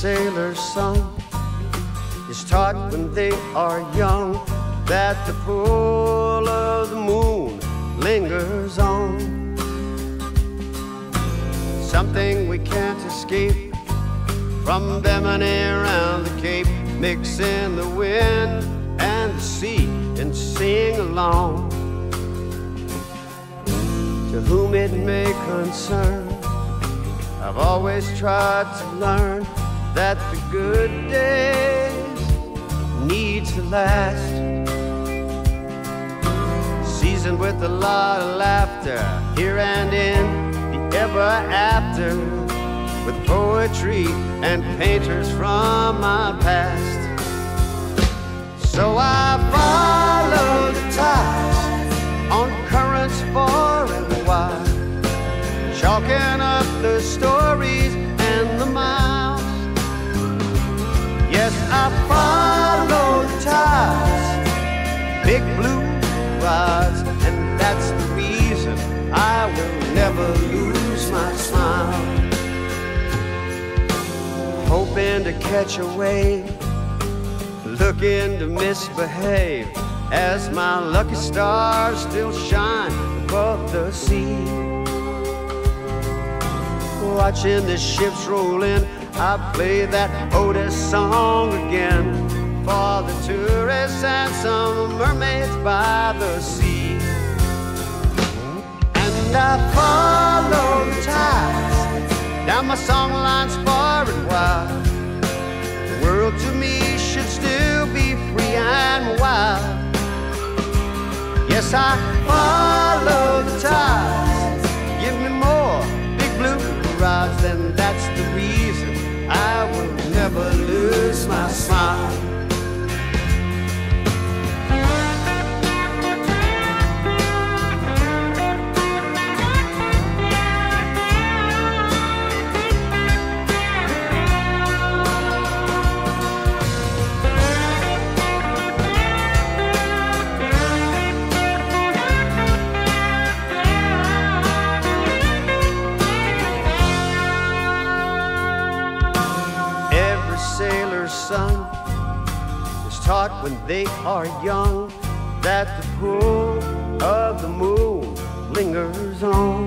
sailor's son is taught when they are young that the pull of the moon lingers on. Something we can't escape from bimini around the Cape, mixing the wind and the sea and sing along. To whom it may concern, I've always tried to learn that the good days need to last, seasoned with a lot of laughter here and in the ever after, with poetry and painters from my past. So I follow the tides on currents far and wide, chalking up the stories and the miles. Yes, I follow the tides, big blue rods, and that's the reason I will never lose my smile. Hoping to catch a wave, looking to misbehave, as my lucky stars still shine above the sea. Watching the ships roll in, I play that Otis song again for the tourists and some mermaids by the sea. And I follow the tides down my song lines far and wide. The world to me should still be free and wild. Yes, I follow the tides, give me more big blue rods, then that's the reason I will never lose my smile. Son is taught when they are young that the pull of the moon lingers on.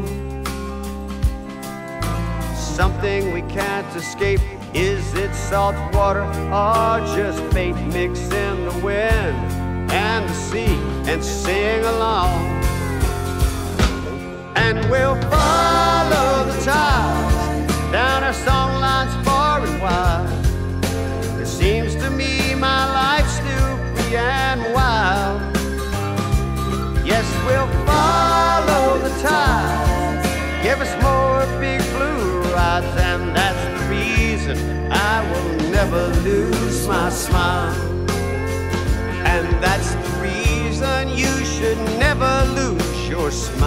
Something we can't escape. Is it salt water or just fate mixing the wind and the sea and sing along? And we'll follow the tides down our song lines far and wide. Seems to me my life's still free and wild. Yes, we'll follow the tide, give us more big blue rods, and that's the reason I will never lose my smile. And that's the reason you should never lose your smile.